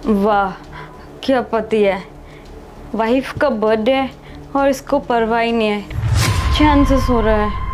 वाह, क्या पति है। वाइफ का बर्थडे है और इसको परवाह ही नहीं है, चैन से सो रहा है।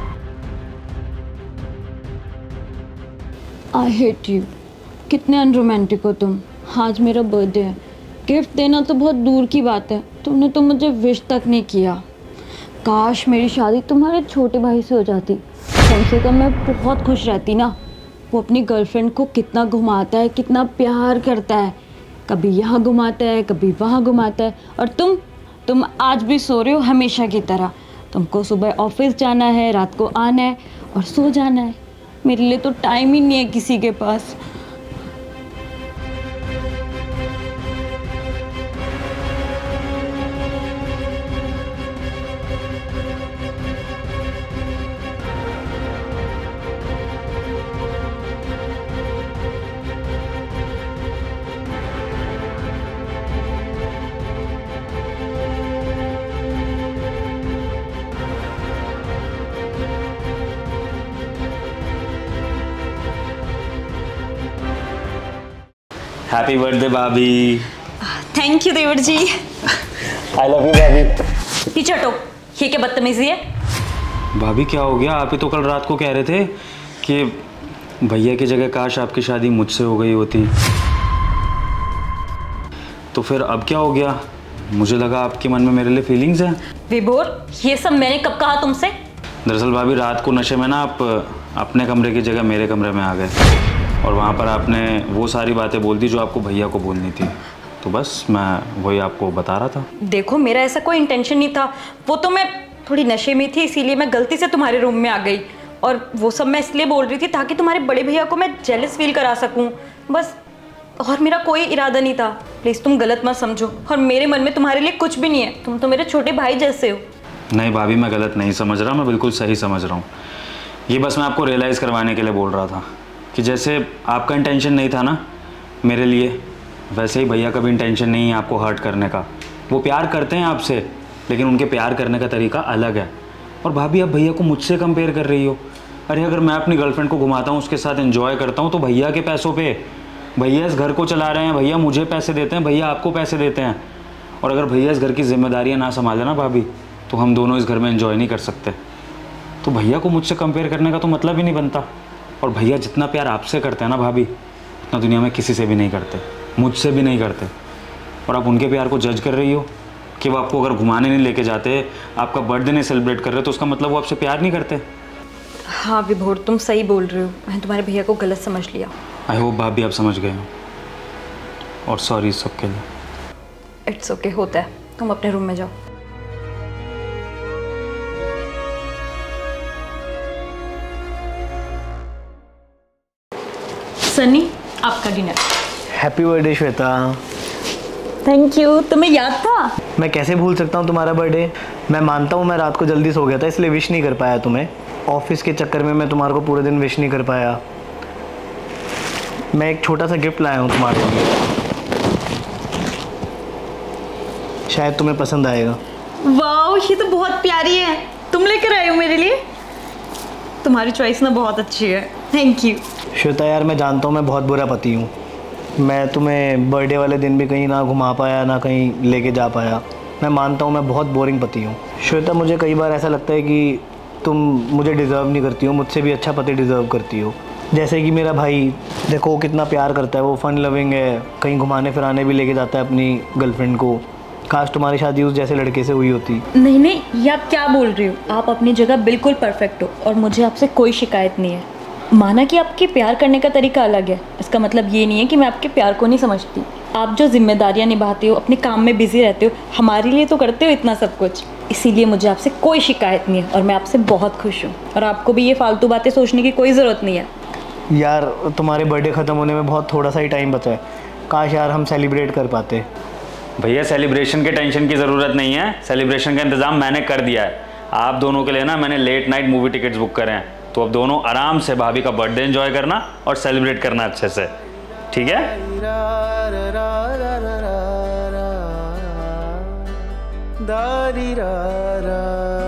आई हेट यू, कितने अनरोमांटिक हो तुम। आज मेरा बर्थडे है, गिफ्ट देना तो बहुत दूर की बात है, तुमने तो मुझे विश तक नहीं किया। काश मेरी शादी तुम्हारे छोटे भाई से हो जाती, कम से कम मैं बहुत खुश रहती ना। वो अपनी गर्लफ्रेंड को कितना घुमाता है, कितना प्यार करता है, कभी यहाँ घुमाता है कभी वहाँ घुमाता है। और तुम आज भी सो रहे हो हमेशा की तरह। तुमको सुबह ऑफिस जाना है, रात को आना है और सो जाना है। मेरे लिए तो टाइम ही नहीं है किसी के पास। हैप्पी बर्थडे भाभी। थैंक यू देवर जी। आई लव यू भाभी। पीछे हटो, ये क्या बदतमीजी है। भाभी क्या हो गया? आप ही तो कल रात को कह रहे थे कि भैया की जगह काश आपकी शादी मुझसे हो गई होती, तो फिर अब क्या हो गया? मुझे लगा आपके मन में मेरे लिए फीलिंग्स हैं। विभोर, ये सब मैंने कब कहा तुमसे? दरअसल भाभी रात को नशे में ना आप अपने कमरे की जगह मेरे कमरे में आ गए और वहाँ पर आपने वो सारी बातें बोल दी जो आपको भैया को बोलनी थी। तो बस मैं वही आपको बता रहा था। देखो, मेरा ऐसा कोई इंटेंशन नहीं था। वो तो मैं थोड़ी नशे में थी, इसीलिए मैं गलती से तुम्हारे रूम में आ गई। और वो सब मैं इसलिए बोल रही थी ताकि तुम्हारे बड़े भैया को मैं जेलस फील करा सकूं, बस। और मेरा कोई इरादा नहीं था। प्लीज़ तुम गलत मत समझो। और मेरे मन में तुम्हारे लिए कुछ भी नहीं है, तुम तो मेरे छोटे भाई जैसे हो। नहीं भाभी, मैं गलत नहीं समझ रहा, मैं बिल्कुल सही समझ रहा हूँ। ये बस मैं आपको रियलाइज़ करवाने के लिए बोल रहा था कि जैसे आपका इंटेंशन नहीं था ना मेरे लिए, वैसे ही भैया का भी इंटेंशन नहीं है आपको हर्ट करने का। वो प्यार करते हैं आपसे, लेकिन उनके प्यार करने का तरीका अलग है। और भाभी, आप भैया को मुझसे कंपेयर कर रही हो। अरे अगर मैं अपनी गर्लफ्रेंड को घुमाता हूँ, उसके साथ एंजॉय करता हूँ, तो भैया के पैसों पे, भैया इस घर को चला रहे हैं, भैया मुझे पैसे देते हैं, भैया आपको पैसे देते हैं। और अगर भैया इस घर की जिम्मेदारियाँ ना संभाले ना भाभी, तो हम दोनों इस घर में एंजॉय नहीं कर सकते। तो भैया को मुझसे कंपेयर करने का तो मतलब ही नहीं बनता। और भैया जितना प्यार आपसे करते हैं ना भाभी, उतना दुनिया में किसी से भी नहीं करते, मुझसे भी नहीं करते। और आप उनके प्यार को जज कर रही हो कि वो आपको अगर घुमाने नहीं लेके जाते, आपका बर्थडे नहीं सेलिब्रेट कर रहे, तो उसका मतलब वो आपसे प्यार नहीं करते। हाँ विभोर, तुम सही बोल रहे हो। मैंने तुम्हारे भैया को गलत समझ लिया। आई होप भाभी आप समझ गए हो, और सॉरी इस सब के लिए। इट्स ओके, होता है। तुम अपने रूम में जाओ। सनी, आपका dinner. Happy birthday Shweta. Thank you. तुम्हें याद था? मैं कैसे भूल सकता हूँ तुम्हारा बर्थडे। मैं मानता हूँ मैं रात को जल्दी सो गया था, इसलिए विश नहीं कर पाया तुम्हें। ऑफिस के चक्कर में मैं तुम्हारे को पूरे दिन विश नहीं कर पाया। मैं एक छोटा सा गिफ्ट लाया हूँ तुम्हारे लिए, शायद तुम्हें पसंद आएगा। वाह, ये तो बहुत प्यारी है। तुम लेकर आए हो मेरे लिए? तुम्हारी चॉइस ना बहुत अच्छी है। Thank you. श्वेता यार, मैं जानता हूँ मैं बहुत बुरा पति हूँ। मैं तुम्हें बर्थडे वाले दिन भी कहीं ना घुमा पाया, ना कहीं लेके जा पाया। मैं मानता हूँ मैं बहुत बोरिंग पति हूँ। श्वेता, मुझे कई बार ऐसा लगता है कि तुम मुझे डिज़र्व नहीं करती हो, मुझसे भी अच्छा पति डिज़र्व करती हो। जैसे कि मेरा भाई, देखो वो कितना प्यार करता है, वो फ़न लविंग है, कहीं घुमाने फिराने भी लेके जाता है अपनी गर्लफ्रेंड को। काश तुम्हारी शादी उस जैसे लड़के से हुई होती। नहीं नहीं, ये आप क्या बोल रहे हो? आप अपनी जगह बिल्कुल परफेक्ट हो और मुझे आपसे कोई शिकायत नहीं है। माना कि आपके प्यार करने का तरीका अलग है, इसका मतलब ये नहीं है कि मैं आपके प्यार को नहीं समझती। आप जो जिम्मेदारियां निभाते हो, अपने काम में बिजी रहते हो, हमारे लिए तो करते हो इतना सब कुछ। इसीलिए मुझे आपसे कोई शिकायत नहीं है और मैं आपसे बहुत खुश हूँ। और आपको भी ये फालतू बातें सोचने की कोई ज़रूरत नहीं है। यार, तुम्हारे बर्थडे ख़त्म होने में बहुत थोड़ा सा ही टाइम बचा है। काश यार हम सेलिब्रेट कर पाते। भैया, सेलिब्रेशन के टेंशन की ज़रूरत नहीं है, सेलिब्रेशन का इंतज़ाम मैंने कर दिया है। आप दोनों के लिए ना मैंने late night movie tickets book करे हैं, तो अब दोनों आराम से भाभी का बर्थडे एंजॉय करना और सेलिब्रेट करना अच्छे से, ठीक है? दा